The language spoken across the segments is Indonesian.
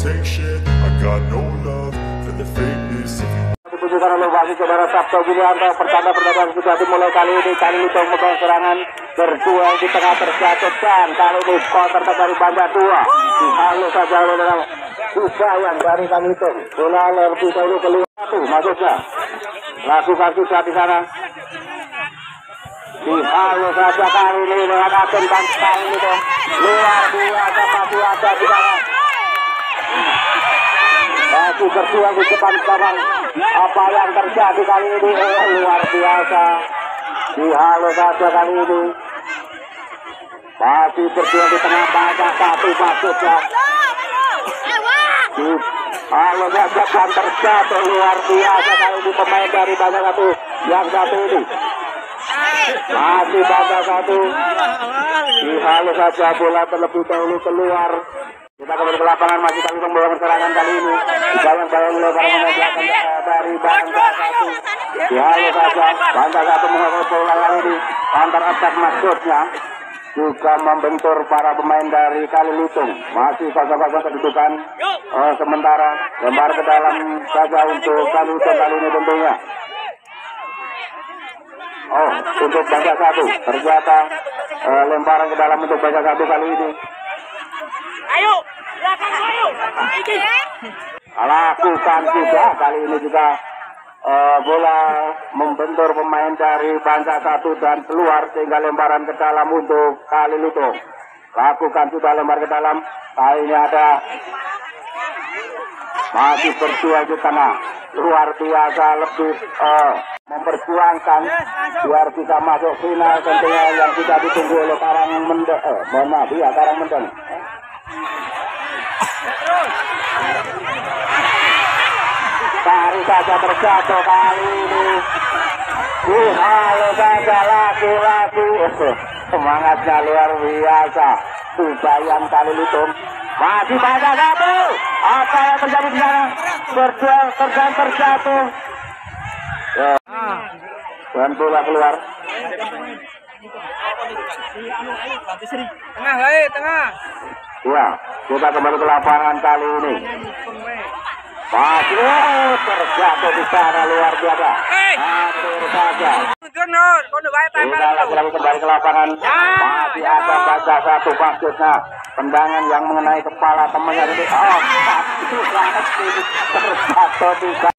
take shit. I got no love for the fakeness. If you ditunjukkan oleh wasit saudara Sabto Julianto. Pertanda pertandingan sudah dimulai kali ini. Kali ini memegang serangan berjuang di tengah terjatuh dan kali ini counter dari Banda 2. Dihalu saja oleh Susayan dari kali itu. Bola lebih dahulu keluar satu masuknya. Lakukan susah di sana. Dihalu saja kali ini dengan Aten dan kali itu luar biasa masih ada di sana. Masih berjuang di depan gawang. Apa yang terjadi kali ini luar biasa. Dihalu saja kali ini. Masih berjuang di tengah banyak satu masuknya. Halo saja dan terjatuh luar biasa kali ini pemain dari Banda 1 yang satu ini. Masih Banda 1. Dihalu saja bola terlebih dahulu keluar. Kita kembali ke lapangan, masih kami membawa serangan kali ini. Bayang-bayang lebar belakang dari Banda 1. Dihalu saja Banda 1 menghadapi bola kali ini. Counter attack maksudnya juga membentur para pemain dari Kali Lutung. Masih kosong-kosong kedudukan sementara. Lempar ke dalam saja untuk Kali Lutung kali ini tentunya. Untuk Banda 1 ternyata lemparan ke dalam untuk Banda 1 kali ini. Ayo, belakang ayo. Lakukan juga kali ini juga bola membentur pemain dari Banda 1 dan keluar sehingga lemparan ke dalam untuk Kali Lutung. Lakukan sudah lempar ke dalam. Kali ini ada masih berjuang di tengah. Luar biasa lebih memperjuangkan biar bisa masuk final tentunya yang tidak ditunggu oleh Karangmendeng. Karangmendeng. Cari saja terjatuh kali ini. Halo saja laki-laki. Semangatnya luar biasa. Susayan Kali Lutung. Masih Banda 1. Apa yang terjadi di sana? Berjuang terjatuh. Dan bola keluar. Tengah. Ya, kita kembali ke lapangan kali ini. Masih terjatuh di sana luar biasa. Atur saja. Kita lagi kembali ke lapangan. Masih ada Banda 1 maksudnya. Tendangan yang mengenai kepala temannya ini. Terjatuh di sana.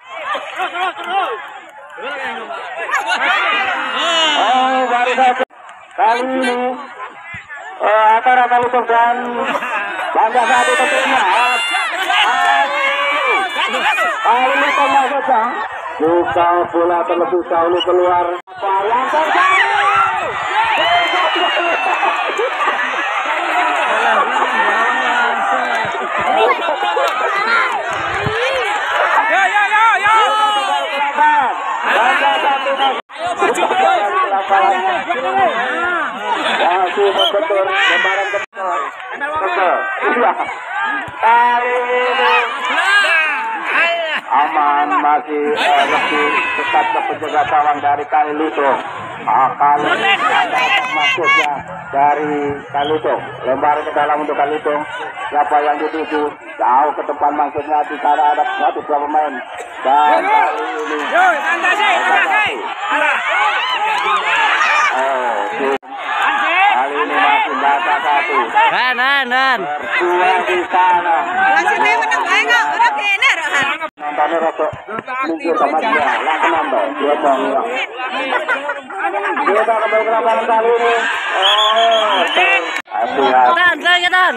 Baru saja kali ini antara Kali Lutung dan Banda 1 tentunya. Kali Lutung maksudnya buka bola terlebih dahulu keluar. Yang terjadi masih membentur lembaran kedua. Kali ini aman, masih lebih dekat ke penjaga gawang dari Kali Lutung. Kali maksudnya dari Kali Lutung. Lempar ke dalam untuk Kali Lutung. Siapa yang dituju jauh ke depan maksudnya di sana ada dua pemain. Dan kali ini kali ini masih Banda 1. Kanan. Berjuang di sana. Nontonnya rotok minggir sama dia. Langsung nonton. Dia bang. Kita kembali ke lapangan kali ini. Kanan.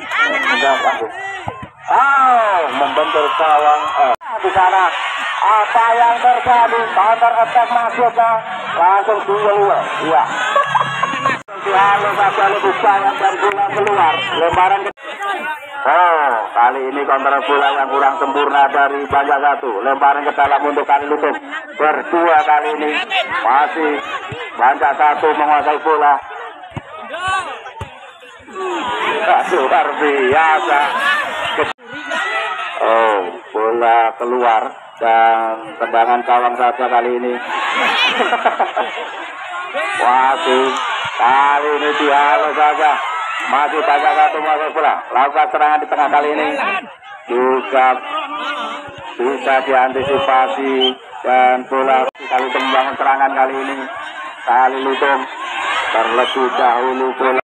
Membentur gawang di sana. Apa yang terjadi? Counter attack maksudnya langsung keluar. Iya. Halo saja lebih banyak dan bola keluar. Lemparan ke kali ini counter bola yang kurang sempurna dari Banda 1. Lemparan ke dalam untuk Kali Lutung. Berdua kali ini masih Banda 1 menguasai bola. Luar biasa. Bola keluar dan tendangan gawang saja kali ini. Waduh, kali ini dihalau saja. Masih Banda 1 masuk bola. Lakukan serangan di tengah kali ini. juga bisa diantisipasi dan bola kali itu membangun serangan kali ini. Kali Lutung terlebih dahulu bola.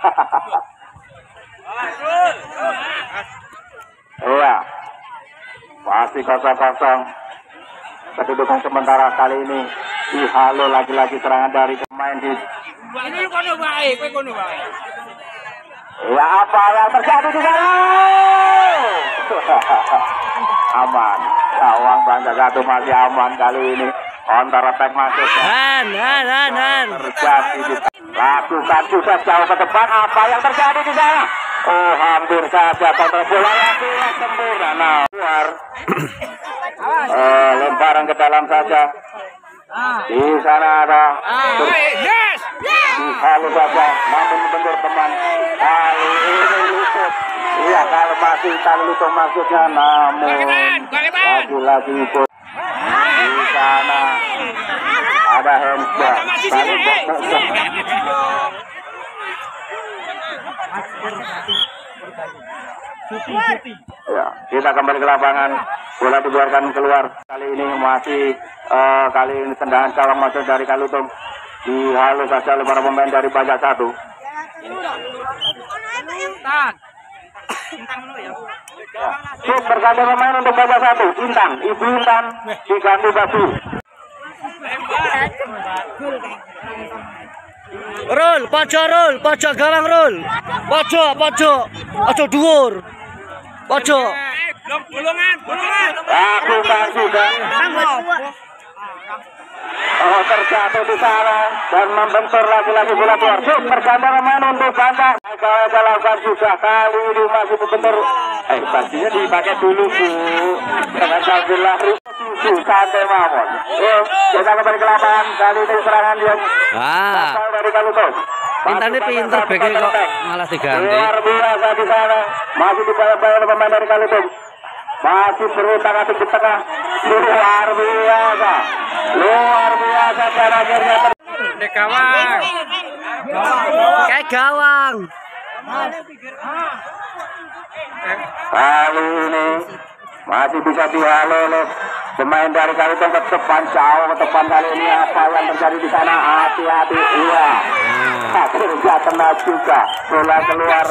Iya, masih kosong-kosong. Kedudukan sementara kali ini di Halo lagi-lagi serangan dari pemain di. Ini kono baik, kono baik. Ya, apa yang terjadi di sana? Aman. Gawang Bangsa Satu masih aman kali ini. Counter attack masuk. Terjadi di lakukan sudah jauh ke depan. Apa yang terjadi di sana? Oh, hampir saja counter bola lagi sempurna. Nah, keluar. Lemparan ke dalam saja. Di sana ada. Yes. Halo saja, namun membentur teman. Kali ini Lutung. Iya, kalau masih kali Lutung masuknya, namun lagi-lagi ikut. Di sana ada handball. Kali ya, kita kembali ke lapangan. Bola dibiarkan keluar. Kali ini masih kali ini tendangan gawang masuk dari Kalutung. Dihalus saja oleh para pemain dari Bangsa Satu. Berganti pemain untuk Bangsa Satu. Intan, Ibu Intan diganti Basu. Rul, pojok gawang rul. Pojok. Ojo dhuwur. Pojok. Bolongan. Lakukan sudah. Oh, terjatuh di sana dan membentur lagi-lagi bola keluar. Berganti pemain untuk Bangsa. Kalau lakukan sudah kali ini masih membentur. Pastinya dipakai dulu Bu. Jangan sambil lari. Santai mawon. Kita kembali ke lapangan. Kali ini serangan yang dari Kalutung. Intannya pinter backnya kok malah diganti. Luar biasa di sana. Masih dibayar oleh pemain dari Kalutung. Masih berutang atik di tengah. Luar biasa dan akhirnya Kayak gawang. kali ini masih bisa dihalau oleh pemain dari Kalutung ke depan, jauh ke depan. Kali ini apa yang terjadi di sana? Hati-hati. Iya, akhirnya kena juga bola keluar.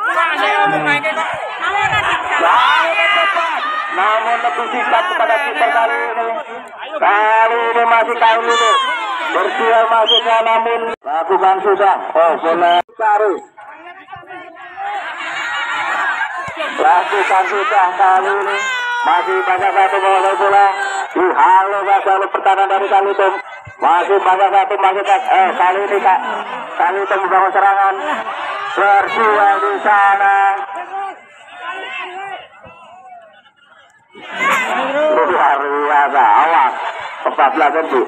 Jauh ke depan, namun lebih sikat kepada kiper kali ini. Kali ini masih kali ini bersiap masuknya, namun lakukan sudah. Oh, bola taruh. Lakukan sudah kali ini masih Bangsa Satu menguasai bola. Dihalau saja oleh pertahanan dari Kalutung. Masih Bangsa Satu masih kali ini Kalutung membangun serangan. Berjuang di sana. Luar biasa, awas kebablasan Bu.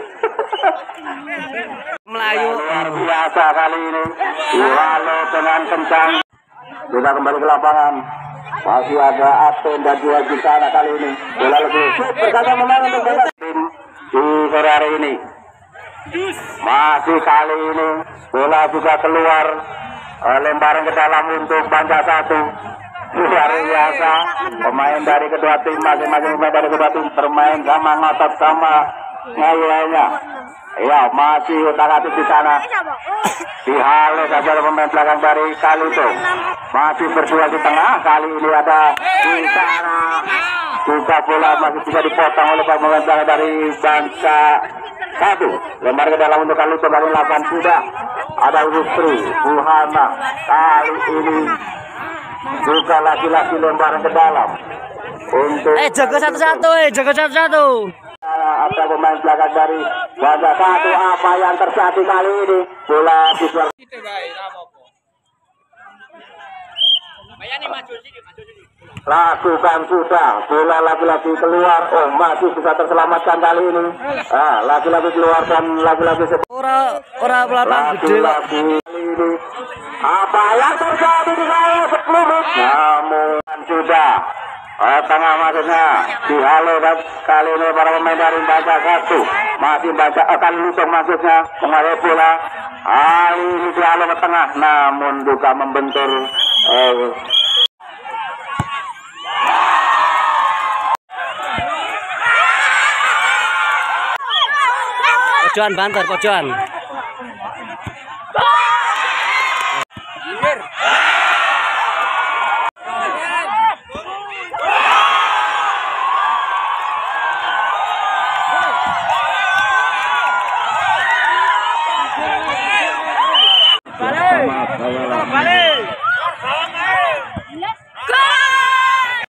Melayu. Luar biasa kali ini. Dihalau dengan kencang. Kita kembali ke lapangan. Masih ada Aten dan juga di sana kali ini. Bola lebih berkata menang untuk Bangsa tim di sore hari ini. Masih kali ini bola juga keluar. Lemparan ke dalam untuk Bangsa Satu. Luar biasa. Pemain dari kedua tim, masing-masing pemain dari kedua tim bermain sama ngotot sama ngayunya. Ya, masih utak-atik di sana. Dihalau saja oleh pemain belakang dari Kalutung. Masih berdua di tengah. Kali ini ada di sana. Juga bola masih bisa dipotong oleh pemain belakang dari Bangsa Satu. Lempar ke dalam untuk Kalutung. Kali 8 sudah. Ada Wisri, Buhana. Kali ini juga laki-laki lemparan ke dalam. Untuk Jaga satu-satu. ada pemain belakang dari Bangsa Satu. Apa yang terjadi kali ini? Bola dijual. Lakukan sudah. Bola lagi-lagi keluar. Oh, masih bisa terselamatkan kali ini. Lagi-lagi keluar dan lagi-lagi Ora pelapang gede kok. lagi ini. Apa yang terjadi di sana 10 menit? Namun sudah. Tengah maksudnya dihalau dan kali ini para pemain dari Bangsa Satu masih akan Lutung maksudnya mengalih bola. Kali ini dihalau ke tengah, namun juga membentur Pojokan banter, pojokan.